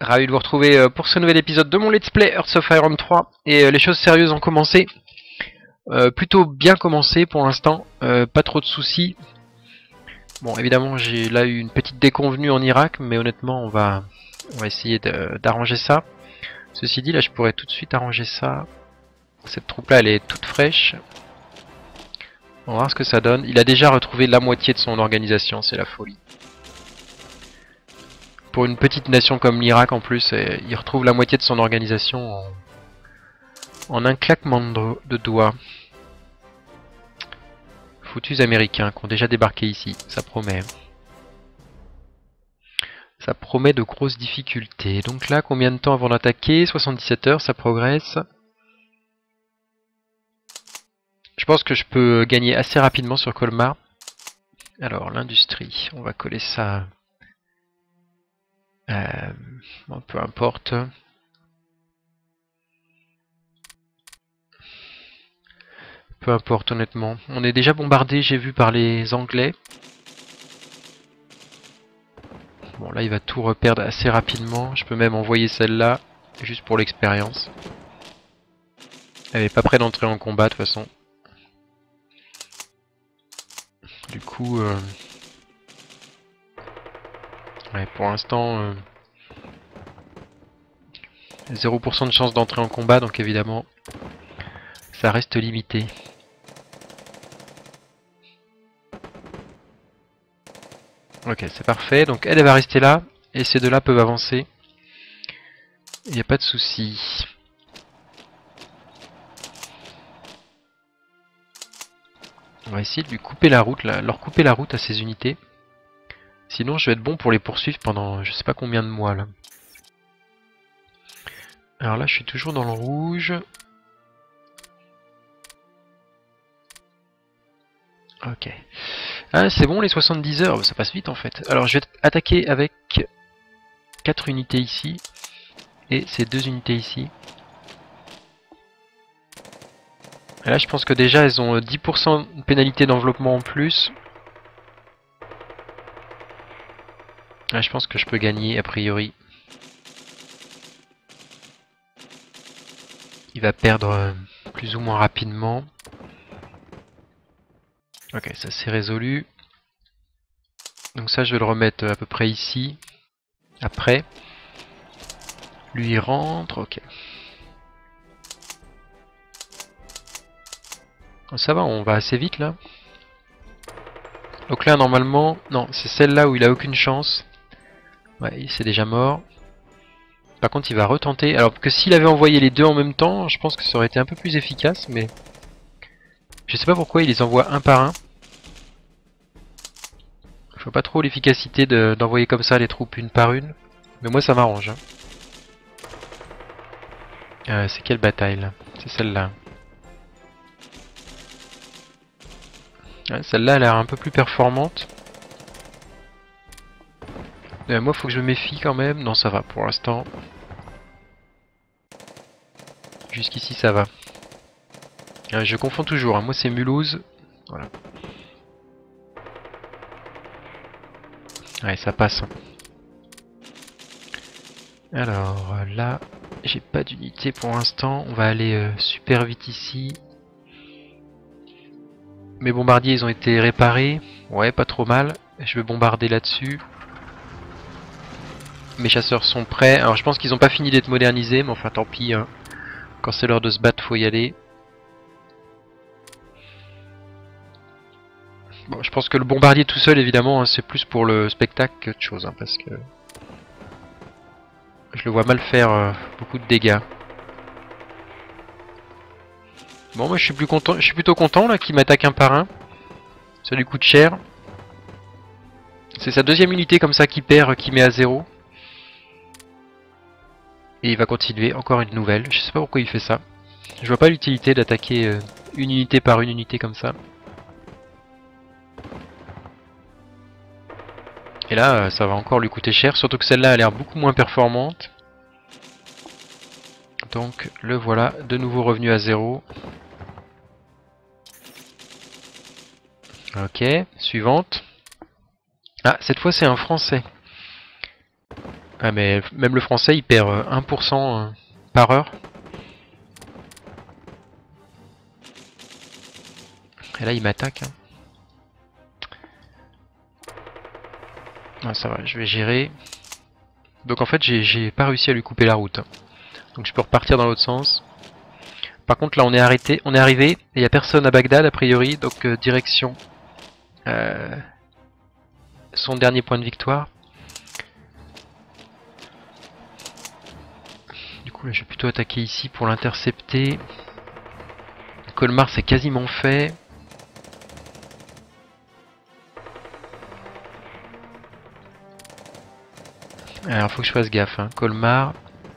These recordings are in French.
Ravi de vous retrouver pour ce nouvel épisode de mon Let's Play Hearts of Iron 3. Et les choses sérieuses ont commencé. Plutôt bien commencé pour l'instant, pas trop de soucis. Bon, évidemment, j'ai là eu une petite déconvenue en Irak, mais honnêtement, on va essayer d'arranger ça. Ceci dit, là, je pourrais tout de suite arranger ça. Cette troupe-là, elle est toute fraîche. On va voir ce que ça donne. Il a déjà retrouvé la moitié de son organisation, c'est la folie. Pour une petite nation comme l'Irak, en plus, il retrouve la moitié de son organisation en un claquement de doigts. Foutus américains qui ont déjà débarqué ici, ça promet. Ça promet de grosses difficultés. Donc là, combien de temps avant d'attaquer? 77 heures, ça progresse. Je pense que je peux gagner assez rapidement sur Colmar. Alors, l'industrie, on va coller ça. Bon, peu importe. Peu importe, honnêtement. On est déjà bombardé, j'ai vu, par les Anglais. Bon, là, il va tout reperdre assez rapidement. Je peux même envoyer celle-là, juste pour l'expérience. Elle n'est pas prête d'entrer en combat, de toute façon. Du coup... ouais, pour l'instant... 0% de chance d'entrer en combat, donc évidemment, ça reste limité. Ok, c'est parfait. Donc elle va rester là, et ces deux-là peuvent avancer. Il n'y a pas de souci. On va essayer de lui couper la route, leur couper la route à ces unités. Sinon, je vais être bon pour les poursuivre pendant je sais pas combien de mois là. Alors là, je suis toujours dans le rouge. Ok. Ah, c'est bon les 70 heures, ça passe vite en fait. Alors je vais attaquer avec 4 unités ici. Et ces 2 unités ici. Et là je pense que déjà elles ont 10% de pénalité d'enveloppement en plus. Là je pense que je peux gagner a priori. Il va perdre plus ou moins rapidement. Ok, ça c'est résolu. Donc ça je vais le remettre à peu près ici. Après. Lui il rentre, ok. Ça va, on va assez vite là. Donc là normalement, non, c'est celle-là où il a aucune chance. Ouais, c'est déjà mort. Par contre il va retenter. Alors que s'il avait envoyé les deux en même temps, je pense que ça aurait été un peu plus efficace, mais... Je sais pas pourquoi il les envoie un par un. Je vois pas trop l'efficacité d'envoyer comme ça les troupes une par une. Mais moi ça m'arrange. Hein. C'est quelle bataille là? C'est celle-là. Celle-là elle a l'air un peu plus performante. Moi faut que je me méfie quand même. Non ça va pour l'instant. Jusqu'ici ça va. Je confonds toujours. Hein. Moi c'est Mulhouse. Voilà. Ouais ça passe. Hein. Alors là, j'ai pas d'unité pour l'instant. On va aller super vite ici. Mes bombardiers ils ont été réparés. Ouais, pas trop mal. Je vais bombarder là-dessus. Mes chasseurs sont prêts. Alors je pense qu'ils ont pas fini d'être modernisés, mais enfin tant pis. Hein. Quand c'est l'heure de se battre, faut y aller. Bon, je pense que le bombardier tout seul, évidemment, hein, c'est plus pour le spectacle qu'autre chose, hein, parce que je le vois mal faire beaucoup de dégâts. Bon, moi je suis plutôt content là qu'il m'attaque un par un. Ça lui coûte cher. C'est sa deuxième unité comme ça qui perd, qui met à 0. Et il va continuer, encore une nouvelle. Je sais pas pourquoi il fait ça. Je vois pas l'utilité d'attaquer une unité par une unité comme ça. Et là, ça va encore lui coûter cher, surtout que celle-là a l'air beaucoup moins performante. Donc le voilà, de nouveau revenu à 0. Ok, suivante. Ah, cette fois c'est un Français. Ah mais même le français il perd 1% par heure. Et là il m'attaque. Hein. Ah, ça va, je vais gérer. Donc en fait j'ai pas réussi à lui couper la route. Hein. Donc je peux repartir dans l'autre sens. Par contre là on est arrêté, on est arrivé et il n'y a personne à Bagdad a priori, donc direction son dernier point de victoire. Du coup là je vais plutôt attaquer ici pour l'intercepter. Colmar c'est quasiment fait. Alors faut que je fasse gaffe, hein. Colmar.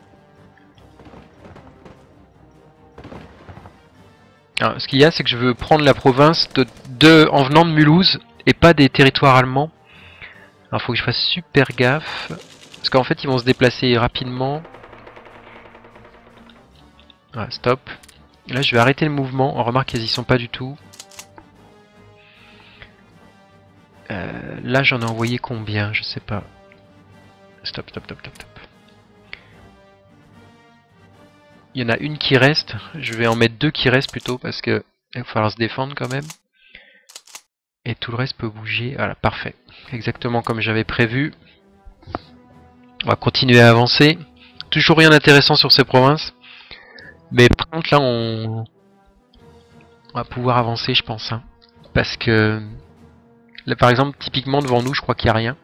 Alors, ce qu'il y a c'est que je veux prendre la province en venant de Mulhouse et pas des territoires allemands. Alors faut que je fasse super gaffe. Parce qu'en fait ils vont se déplacer rapidement. Voilà, stop. Là je vais arrêter le mouvement. On remarque qu'ils y sont pas du tout. Là j'en ai envoyé combien? Je sais pas. Stop, stop, stop, stop, stop. Il y en a une qui reste. Je vais en mettre deux qui restent plutôt parce que il va falloir se défendre quand même. Et tout le reste peut bouger. Voilà, parfait. Exactement comme j'avais prévu. On va continuer à avancer. Toujours rien d'intéressant sur ces provinces. Mais par contre là on va pouvoir avancer je pense. Hein. Parce que là par exemple typiquement devant nous je crois qu'il n'y a rien.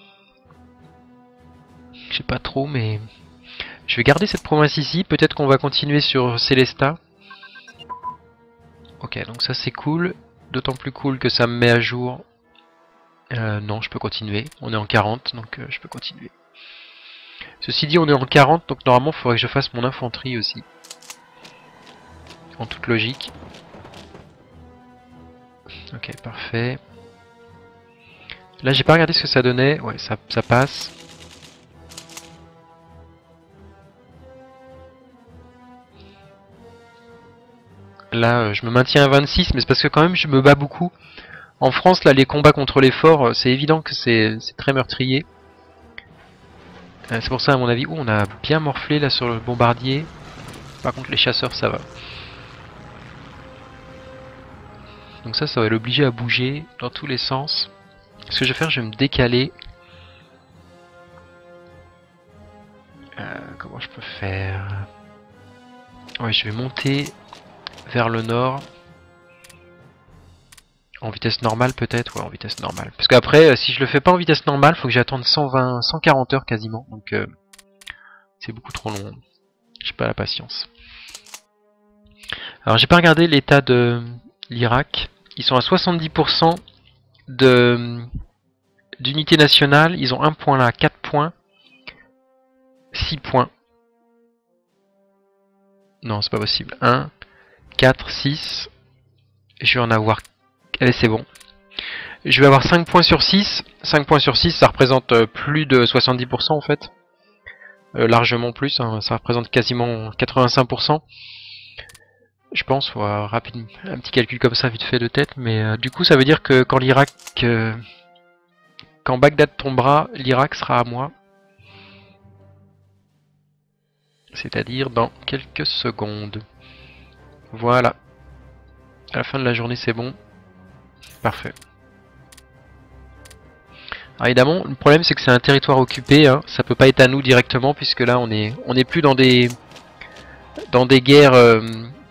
Je sais pas trop mais... Je vais garder cette province ici, peut-être qu'on va continuer sur Célestat. Ok, donc ça c'est cool, d'autant plus cool que ça me met à jour. Non, je peux continuer, on est en 40, donc je peux continuer. Ceci dit, on est en 40, donc normalement il faudrait que je fasse mon infanterie aussi. En toute logique. Ok, parfait. Là j'ai pas regardé ce que ça donnait, ouais ça passe. Là, je me maintiens à 26, mais c'est parce que quand même je me bats beaucoup. En France, là, les combats contre les forts, c'est évident que c'est très meurtrier. C'est pour ça, à mon avis, on a bien morflé là sur le bombardier. Par contre, les chasseurs, ça va. Donc ça va l'obliger à bouger dans tous les sens. Ce que je vais faire, je vais me décaler. Comment je peux faire? Ouais, je vais monter vers le nord. En vitesse normale peut-être, ouais en vitesse normale. Parce qu'après, si je le fais pas en vitesse normale, faut que j'attende 120, 140 heures quasiment. Donc c'est beaucoup trop long. J'ai pas la patience. Alors j'ai pas regardé l'état de l'Irak. Ils sont à 70% d'unité nationale. Ils ont 1 point là, 4 points, 6 points. Non, c'est pas possible. 1, 4, 6. Je vais en avoir... Allez, c'est bon. Je vais avoir 5 points sur 6. 5 points sur 6, ça représente plus de 70% en fait. Largement plus, hein. Ça représente quasiment 85%. Je pense, rapide, un petit calcul comme ça vite fait de tête, mais du coup ça veut dire que quand quand Bagdad tombera, l'Irak sera à moi. C'est-à-dire dans quelques secondes. Voilà. À la fin de la journée c'est bon. Parfait. Alors évidemment, le problème c'est que c'est un territoire occupé, hein. Ça peut pas être à nous directement puisque là on est plus dans des guerres.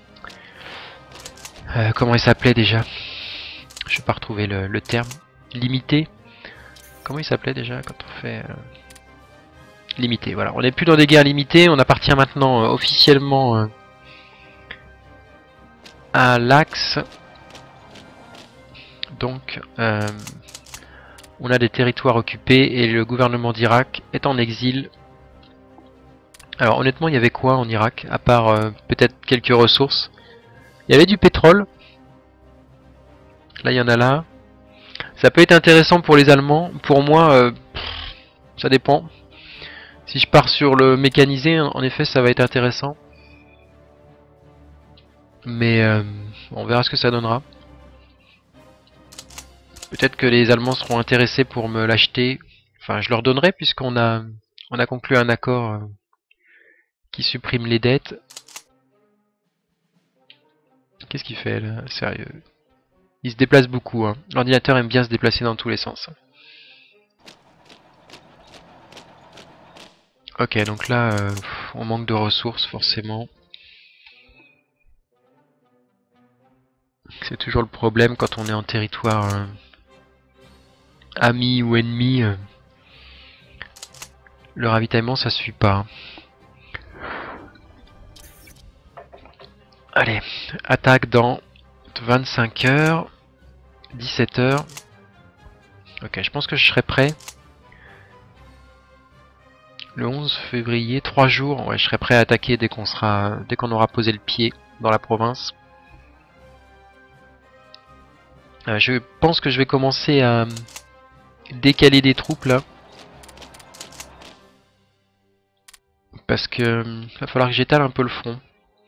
Comment il s'appelait déjà? Je vais pas retrouver le terme. Limité. Comment il s'appelait déjà quand on fait limité? Voilà, on n'est plus dans des guerres limitées. On appartient maintenant officiellement à l'Axe. Donc on a des territoires occupés et le gouvernement d'Irak est en exil. Alors honnêtement, il y avait quoi en Irak à part peut-être quelques ressources? Il y avait du pétrole. Là, il y en a là. Ça peut être intéressant pour les Allemands. Pour moi, ça dépend. Si je pars sur le mécanisé, en effet, ça va être intéressant. Mais on verra ce que ça donnera. Peut-être que les Allemands seront intéressés pour me l'acheter. Enfin, je leur donnerai puisqu'on a On a conclu un accord qui supprime les dettes. Qu'est-ce qu'il fait là? Sérieux. Il se déplace beaucoup. Hein. L'ordinateur aime bien se déplacer dans tous les sens. Ok, donc là, on manque de ressources forcément. C'est toujours le problème quand on est en territoire ami ou ennemi. Le ravitaillement, ça suit pas. Allez, attaque dans 25 heures, 17 heures. Ok, je pense que je serai prêt. Le 11 février, 3 jours, ouais, je serai prêt à attaquer dès qu'on aura posé le pied dans la province. Je pense que je vais commencer à décaler des troupes là. Parce que va falloir que j'étale un peu le front.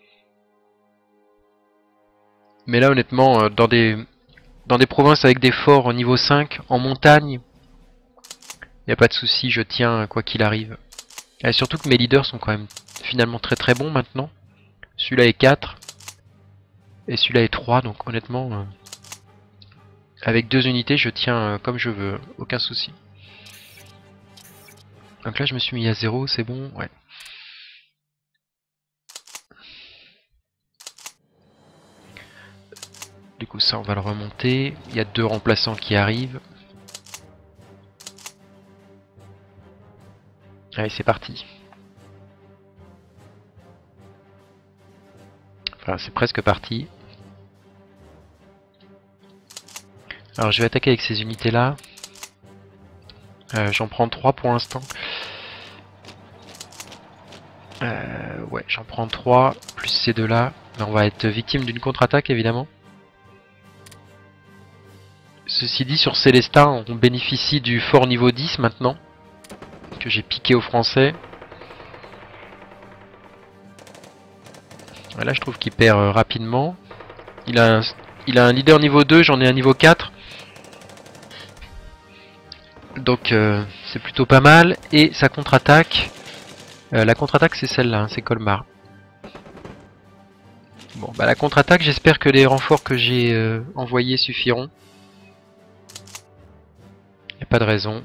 Mais là honnêtement, dans des provinces avec des forts au niveau 5, en montagne, y a pas de souci, je tiens quoi qu'il arrive. Et surtout que mes leaders sont quand même finalement très très bons maintenant. Celui-là est 4 et celui-là est 3, donc honnêtement, avec 2 unités, je tiens comme je veux, aucun souci. Donc là, je me suis mis à 0, c'est bon, ouais. Du coup, ça, on va le remonter. Il y a 2 remplaçants qui arrivent. Allez, c'est parti. Enfin, c'est presque parti. Alors, je vais attaquer avec ces unités-là. J'en prends 3 pour l'instant. Ouais, j'en prends 3, plus ces deux-là. On va être victime d'une contre-attaque, évidemment. Ceci dit, sur Célestin, on bénéficie du fort niveau 10 maintenant, que j'ai piqué aux Français. Là, je trouve qu'il perd rapidement. Il a un leader niveau 2, j'en ai un niveau 4. Donc, c'est plutôt pas mal. Et sa contre-attaque, la contre-attaque, c'est celle-là, hein, c'est Colmar. Bon, bah la contre-attaque, j'espère que les renforts que j'ai envoyés suffiront. Y a pas de raison.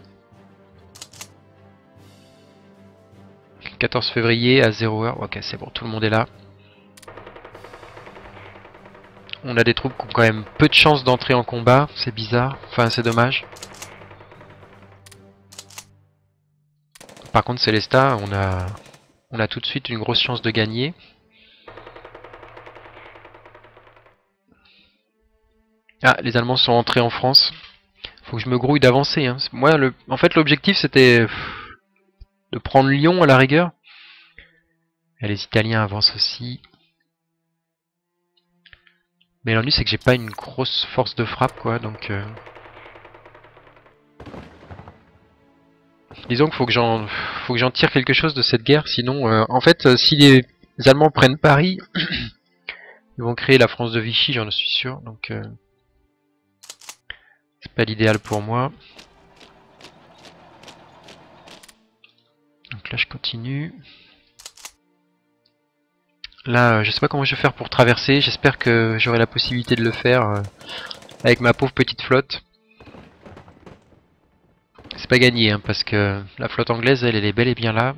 14 février à 0h. Ok, c'est bon, tout le monde est là. On a des troupes qui ont quand même peu de chances d'entrer en combat. C'est bizarre. Enfin, c'est dommage. Par contre, Célestat, on a tout de suite une grosse chance de gagner. Ah, les Allemands sont entrés en France. Faut que je me grouille d'avancer. Hein. Moi, en fait, l'objectif, c'était de prendre Lyon à la rigueur. Et les Italiens avancent aussi. Mais l'ennui, c'est que j'ai pas une grosse force de frappe, quoi. Donc, disons qu'il faut que j'en tire quelque chose de cette guerre. Sinon, en fait, si les Allemands prennent Paris, ils vont créer la France de Vichy, j'en suis sûr. Donc, c'est pas l'idéal pour moi. Donc là, je continue. Là, je sais pas comment je vais faire pour traverser. J'espère que j'aurai la possibilité de le faire avec ma pauvre petite flotte. C'est pas gagné, hein, parce que la flotte anglaise, elle est bel et bien là.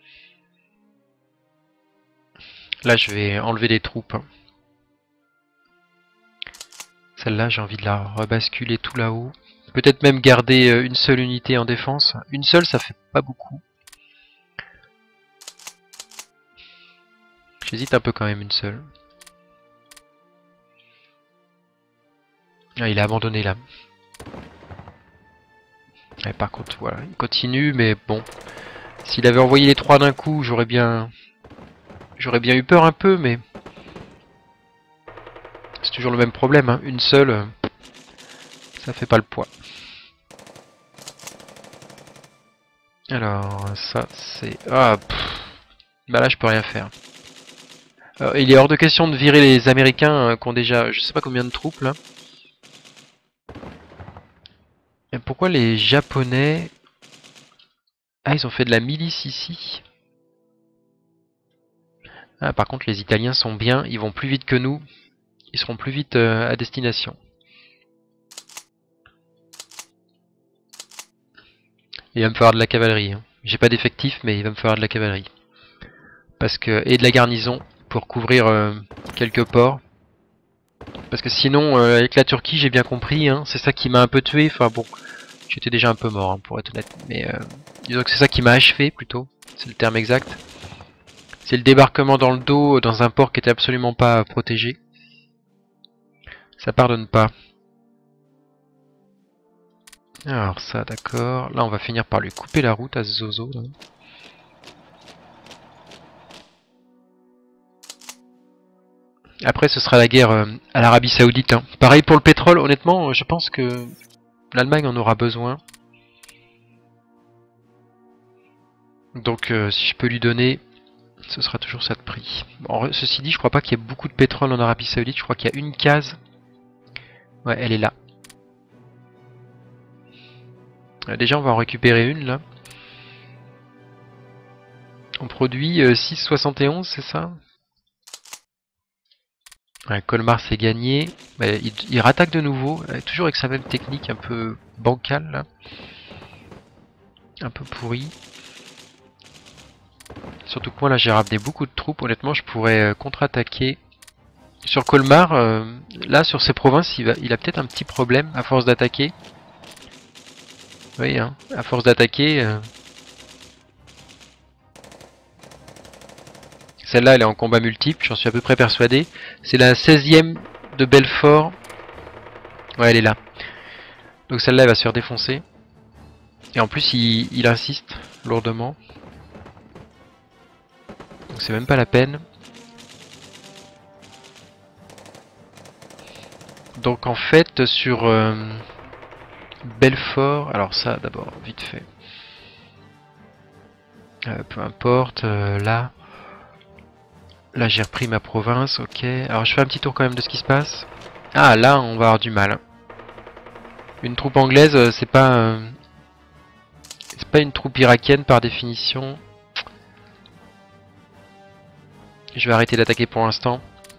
Là, je vais enlever des troupes. Hein. Celle-là, j'ai envie de la rebasculer tout là-haut. Peut-être même garder une seule unité en défense. Une seule, ça fait pas beaucoup. J'hésite un peu quand même une seule. Ah, il a abandonné là. Ouais, par contre, voilà, il continue, mais bon. S'il avait envoyé les 3 d'un coup, j'aurais bien eu peur un peu, mais c'est toujours le même problème. Hein. Une seule, ça fait pas le poids. Alors, ça, c'est... Ah, bah là, je peux rien faire. Alors, il est hors de question de virer les Américains qui ont déjà, je sais pas combien de troupes, là. Et pourquoi les Japonais Ah, ils ont fait de la milice ici. Ah, par contre, les Italiens sont bien, ils vont plus vite que nous. Ils seront plus vite à destination. Il va me falloir de la cavalerie. Hein. J'ai pas d'effectif, mais il va me falloir de la cavalerie. Parce que et de la garnison pour couvrir quelques ports. Parce que sinon, avec la Turquie, j'ai bien compris, hein, c'est ça qui m'a un peu tué. Enfin bon, j'étais déjà un peu mort, hein, pour être honnête. Mais disons que c'est ça qui m'a achevé, plutôt. C'est le terme exact. C'est le débarquement dans le dos, dans un port qui était absolument pas protégé. Ça pardonne pas. Alors ça, d'accord. Là, on va finir par lui couper la route à ce zozo. Là. Après, ce sera la guerre à l'Arabie Saoudite. Hein. Pareil pour le pétrole, honnêtement, je pense que l'Allemagne en aura besoin. Donc, si je peux lui donner, ce sera toujours ça de prix. Bon, ceci dit, je crois pas qu'il y ait beaucoup de pétrole en Arabie Saoudite. Je crois qu'il y a une case. Ouais, elle est là. Déjà, on va en récupérer une, là. On produit 6,71, c'est ça? Ouais, Colmar s'est gagné. Bah, il rattaque de nouveau, toujours avec sa même technique un peu bancale, là. Un peu pourrie. Surtout que moi, là, j'ai ramené beaucoup de troupes. Honnêtement, je pourrais contre-attaquer. Sur Colmar, là, sur ces provinces, il a peut-être un petit problème à force d'attaquer. Oui, hein, à force d'attaquer... Celle-là, elle est en combat multiple, j'en suis à peu près persuadé. C'est la 16e de Belfort. Ouais, elle est là. Donc celle-là, elle va se faire défoncer. Et en plus, il insiste lourdement. Donc c'est même pas la peine. Donc en fait, sur Belfort... Alors ça, d'abord, vite fait. Peu importe, là... Là, j'ai repris ma province, ok. Alors je fais un petit tour quand même de ce qui se passe. Ah, là, on va avoir du mal. Une troupe anglaise, c'est pas une troupe irakienne par définition. Je vais arrêter d'attaquer pour l'instant.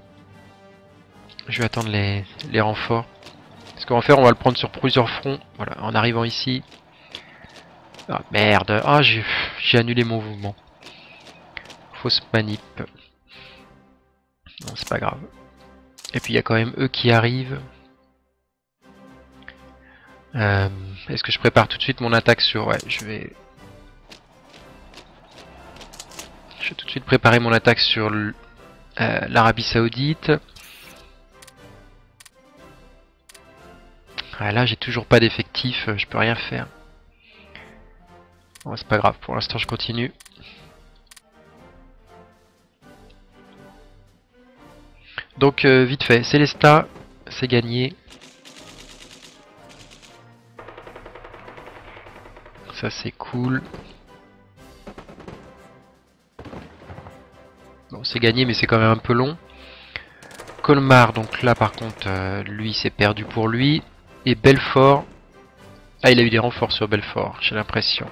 Je vais attendre les renforts. Ce qu'on va faire, on va le prendre sur plusieurs fronts. Voilà, en arrivant ici. Ah merde, ah j'ai annulé mon mouvement. Fausse manip. Non, c'est pas grave. Et puis il y a quand même eux qui arrivent. Est-ce que je prépare tout de suite mon attaque sur... Ouais, je vais tout de suite préparer mon attaque sur l'Arabie Saoudite. Ah, là, j'ai toujours pas d'effectif, je peux rien faire. Bon, c'est pas grave, pour l'instant je continue. Donc vite fait, Célestat, c'est gagné. Ça c'est cool. Bon, c'est gagné mais c'est quand même un peu long. Colmar, donc là par contre, lui c'est perdu pour lui. Et Belfort. Ah, il a eu des renforts sur Belfort, j'ai l'impression.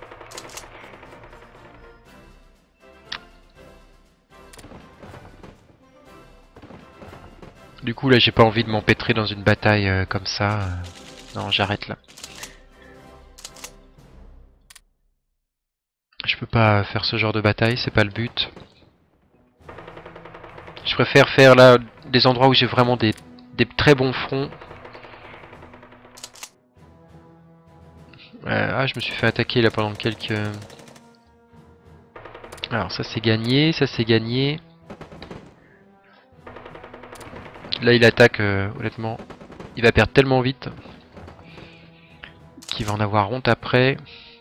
Du coup là j'ai pas envie de m'empêtrer dans une bataille comme ça. Non, j'arrête là. Je peux pas faire ce genre de bataille, c'est pas le but. Je préfère faire là des endroits où j'ai vraiment des très bons fronts. Ah, je me suis fait attaquer là pendant quelques... Alors ça c'est gagné, ça c'est gagné. Là il attaque, honnêtement. Il va perdre tellement vite qu'il va en avoir honte après.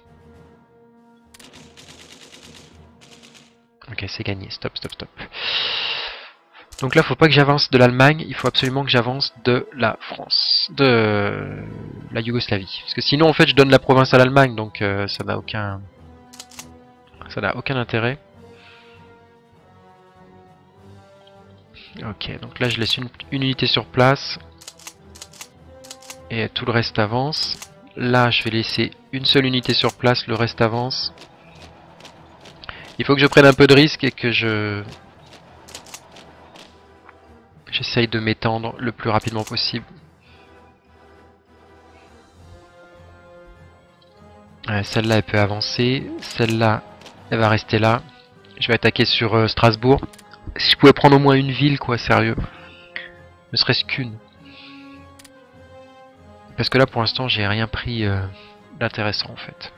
Ok, c'est gagné, stop, stop, stop. Donc là, faut pas que j'avance de l'Allemagne, il faut absolument que j'avance de la France, de la Yougoslavie. Parce que sinon, en fait, je donne la province à l'Allemagne, donc ça n'a aucun intérêt. Ok, donc là, je laisse une unité sur place. Et tout le reste avance. là je vais laisser une seule unité sur place, le reste avance. Il faut que je prenne un peu de risque et que j'essaye de m'étendre le plus rapidement possible. Celle-là elle peut avancer, celle-là elle va rester là. Je vais attaquer sur Strasbourg. Si je pouvais prendre au moins une ville, quoi, sérieux. Ne serait-ce qu'une. Parce que là pour l'instant j'ai rien pris d'intéressant en fait.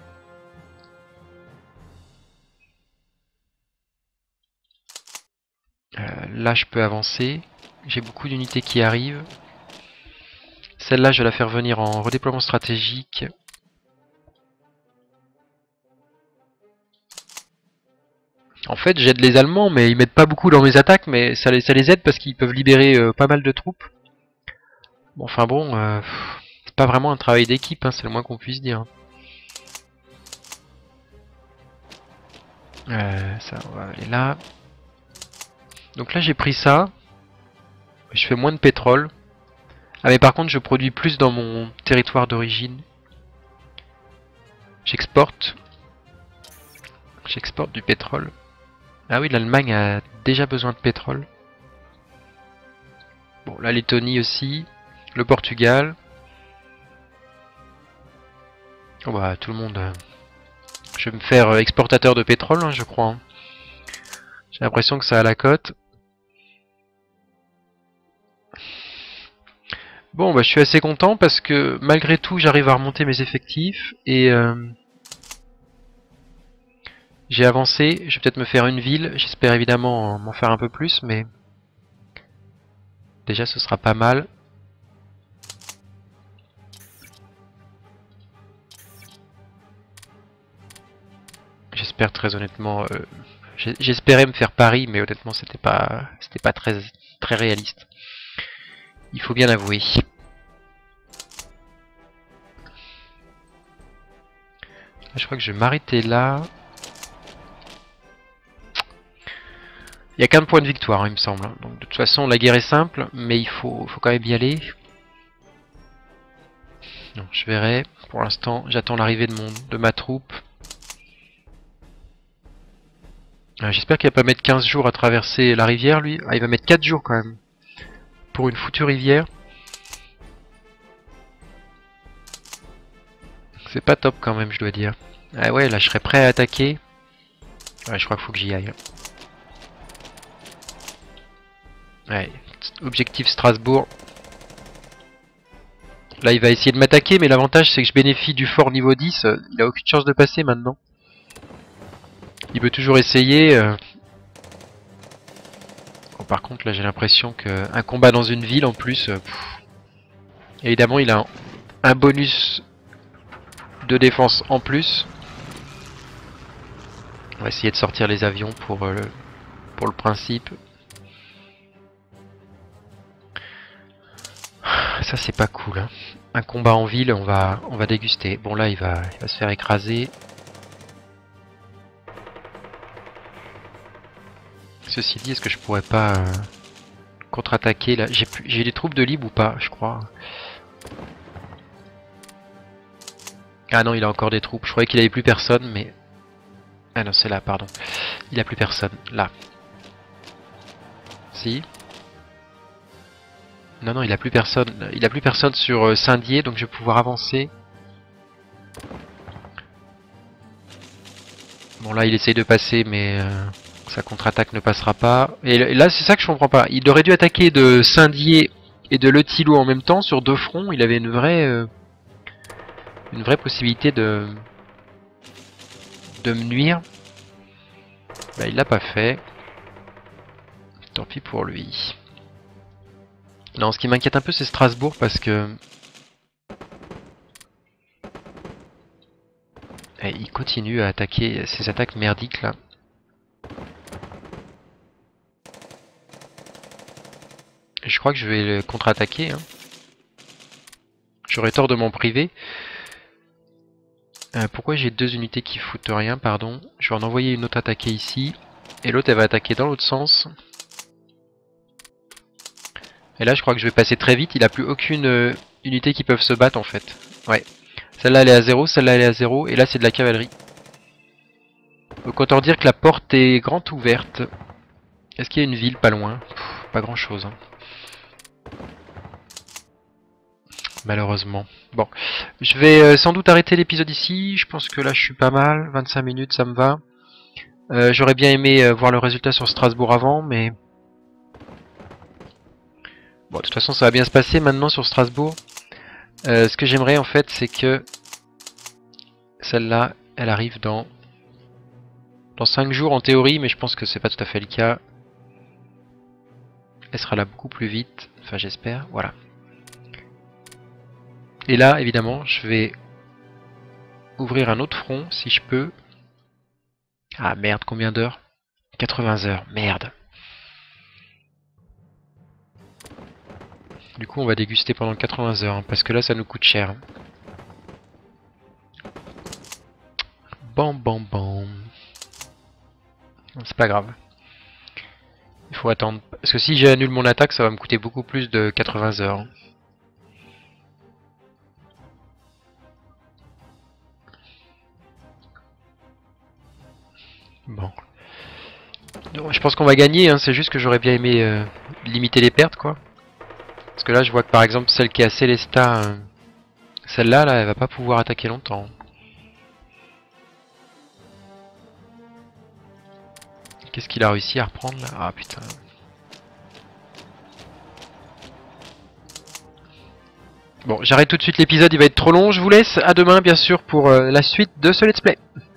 Là je peux avancer. J'ai beaucoup d'unités qui arrivent. Celle-là je vais la faire venir en redéploiement stratégique. En fait j'aide les Allemands mais ils m'aident pas beaucoup dans mes attaques, mais ça les aide parce qu'ils peuvent libérer pas mal de troupes. Bon, enfin bon, c'est pas vraiment un travail d'équipe, hein, c'est le moins qu'on puisse dire. Ça on va aller là. Donc là j'ai pris ça. Je fais moins de pétrole. Ah mais par contre je produis plus dans mon territoire d'origine. J'exporte. J'exporte du pétrole. Ah oui, l'Allemagne a déjà besoin de pétrole. Bon, la Lettonie aussi. Le Portugal. Oh bah tout le monde... Je vais me faire exportateur de pétrole, hein, je crois. Hein. J'ai l'impression que ça a la cote. Bon, bah je suis assez content parce que malgré tout, j'arrive à remonter mes effectifs et j'ai avancé. Je vais peut-être me faire une ville. J'espère évidemment m'en faire un peu plus, mais déjà ce sera pas mal. J'espère très honnêtement. J'espérais me faire Paris, mais honnêtement c'était pas très réaliste. Il faut bien l'avouer. Je crois que je vais m'arrêter là. Il n'y a qu'un point de victoire, hein, il me semble. Donc de toute façon, la guerre est simple, mais il faut quand même y aller. Non, je verrai. Pour l'instant, j'attends l'arrivée de ma troupe. J'espère qu'il va pas mettre 15 jours à traverser la rivière, lui. Ah, il va mettre 4 jours quand même. Pour une foutue rivière. C'est pas top quand même, je dois dire. Ah ouais, là je serais prêt à attaquer. Ouais, je crois qu'il faut que j'y aille. Ouais, objectif Strasbourg. Là il va essayer de m'attaquer, mais l'avantage c'est que je bénéficie du fort niveau 10. Il a aucune chance de passer maintenant. Il peut toujours essayer. Bon, par contre là j'ai l'impression qu'un combat dans une ville en plus... Évidemment il a un bonus de défense en plus. On va essayer de sortir les avions pour le principe. Ça c'est pas cool, hein. Un combat en ville, on va déguster. Bon là il va se faire écraser. Ceci dit, est-ce que je pourrais pas contre-attaquer là? J'ai des troupes de libre ou pas, je crois. Ah non, il a encore des troupes. Je croyais qu'il avait plus personne, mais... Ah non, c'est là, pardon. Il a plus personne, là. Si. Non, non, il a plus personne. Il a plus personne sur Saint-Dié, donc je vais pouvoir avancer. Bon, là, il essaye de passer, mais sa contre-attaque ne passera pas. Et là, c'est ça que je comprends pas. Il aurait dû attaquer de Saint-Dié et de Le Thillot en même temps, sur 2 fronts. Il avait une vraie possibilité de me nuire. Bah, il l'a pas fait. Tant pis pour lui. Non, ce qui m'inquiète un peu, c'est Strasbourg parce que... il continue à attaquer ces attaques merdiques là. Je crois que je vais le contre-attaquer. Hein. J'aurais tort de m'en priver. Pourquoi j'ai 2 unités qui foutent rien, pardon. Je vais en envoyer une autre attaquer ici. Et l'autre elle va attaquer dans l'autre sens. Et là je crois que je vais passer très vite. Il a plus aucune unité qui peuvent se battre en fait. Ouais. Celle-là elle est à 0, celle-là elle est à 0, et là c'est de la cavalerie. Donc autant dire que la porte est grande ouverte. Est-ce qu'il y a une ville pas loin? Pas grand chose. Hein. Malheureusement. Bon, je vais sans doute arrêter l'épisode ici. Je pense que là je suis pas mal. 25 minutes ça me va. J'aurais bien aimé voir le résultat sur Strasbourg avant, mais... Bon, de toute façon ça va bien se passer maintenant sur Strasbourg. Ce que j'aimerais en fait c'est que... Celle-là, elle arrive dans 5 jours en théorie, mais je pense que c'est pas tout à fait le cas. Elle sera là beaucoup plus vite, enfin j'espère, voilà. Et là, évidemment, je vais ouvrir un autre front, si je peux. Ah merde, combien d'heures? 80 heures, merde. Du coup, on va déguster pendant 80 heures, hein, parce que là, ça nous coûte cher. Hein. Bam bam bam. C'est pas grave. Il faut attendre. Parce que si j'annule mon attaque, ça va me coûter beaucoup plus de 80 heures. Bon. Je pense qu'on va gagner, hein. C'est juste que j'aurais bien aimé limiter les pertes, quoi. Parce que là, je vois que par exemple, celle qui est à Célestat, celle-là, là, elle va pas pouvoir attaquer longtemps. Qu'est-ce qu'il a réussi à reprendre là? Ah putain. Bon, j'arrête tout de suite l'épisode, il va être trop long. Je vous laisse. À demain, bien sûr, pour la suite de ce let's play.